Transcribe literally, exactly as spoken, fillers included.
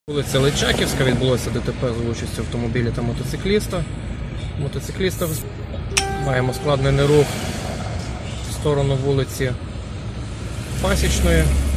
Вулиця Личаківська, відбулося ДТП з участю автомобіля та мотоцикліста. Мотоцикліста маємо складнений рух в сторону вулиці Пасічної.